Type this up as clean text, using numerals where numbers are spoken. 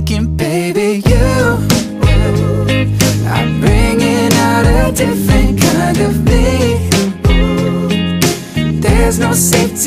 thinking, baby, you are bringing out a different kind of me. There's no safety